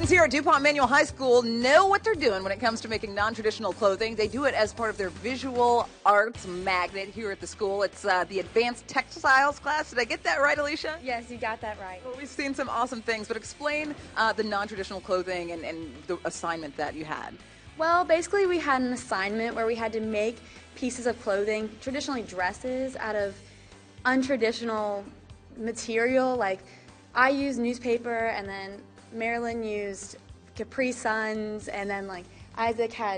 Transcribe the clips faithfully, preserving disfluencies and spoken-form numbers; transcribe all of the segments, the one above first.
Students here at DuPont Manual High School know what they're doing when it comes to making non-traditional clothing. They do it as part of their visual arts magnet here at the school. It's uh, the advanced textiles class. Did I get that right, Alicia? Yes, you got that right. Well, we've seen some awesome things, but explain uh, the non-traditional clothing and, and the assignment that you had. Well, basically we had an assignment where we had to make pieces of clothing, traditionally dresses, out of untraditional material. Like I used newspaper, and then Marilyn used Capri Suns, and then like Isaac had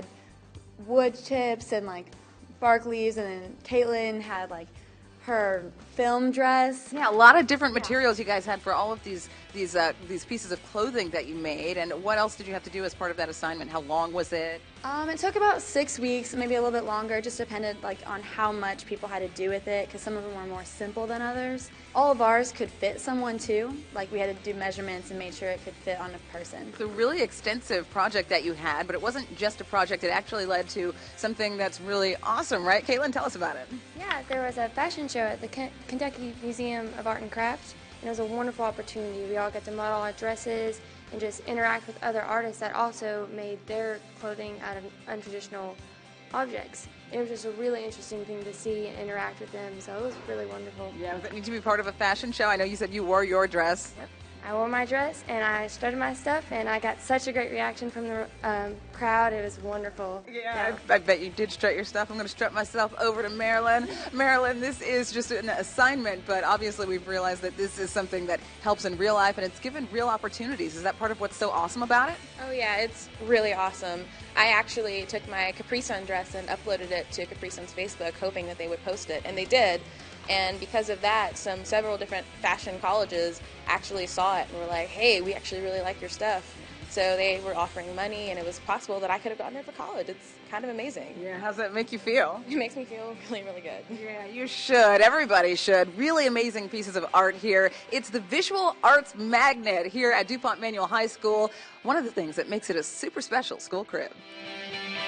wood chips and like bark leaves, and then Caitlin had like her film dress. Yeah, a lot of different materials you guys had for all of these these uh, these pieces of clothing that you made. And what else did you have to do as part of that assignment? How long was it? Um, it took about six weeks, maybe a little bit longer. It just depended like on how much people had to do with it, because some of them were more simple than others. All of ours could fit someone too. Like we had to do measurements and make sure it could fit on a person. It's a really extensive project that you had, but it wasn't just a project. It actually led to something that's really awesome, right? Caitlin, tell us about it. Yeah, there was a fashion show at the Ken Kentucky Museum of Art and Crafts, and it was a wonderful opportunity. We all got to model our dresses and just interact with other artists that also made their clothing out of untraditional objects. It was just a really interesting thing to see and interact with them, so it was really wonderful. Yeah, does it need to be part of a fashion show? I know you said you wore your dress. Yep. I wore my dress and I studied my stuff, and I got such a great reaction from the um, crowd. It was wonderful. Yeah, yeah. I, I bet you did strut your stuff. I'm going to strut myself over to Marilyn. Marilyn, this is just an assignment, but obviously we've realized that this is something that helps in real life, and it's given real opportunities. Is that part of what's so awesome about it? Oh yeah, it's really awesome. I actually took my Capri Sun dress and uploaded it to Capri Sun's Facebook, hoping that they would post it, and they did. And because of that, some several different fashion colleges actually saw it and were like, hey, we actually really like your stuff. So they were offering money, and it was possible that I could have gotten it for college. It's kind of amazing. Yeah, how's that make you feel? It makes me feel really, really good. Yeah, you should. Everybody should. Really amazing pieces of art here. It's the Visual Arts Magnet here at DuPont Manual High School. One of the things that makes it a super special school crib.